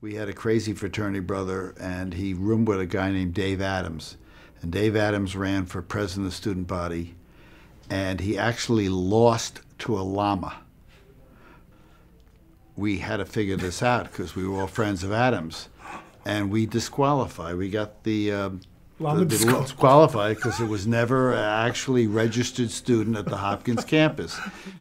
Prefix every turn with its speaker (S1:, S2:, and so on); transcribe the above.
S1: We had a crazy fraternity brother, and he roomed with a guy named Dave Adams. And Dave Adams ran for president of the student body, and he actually lost to a llama. We had to figure this out because we were all friends of Adams, and we disqualified. We got the disqualified because it was never an actually registered student at the Hopkins campus.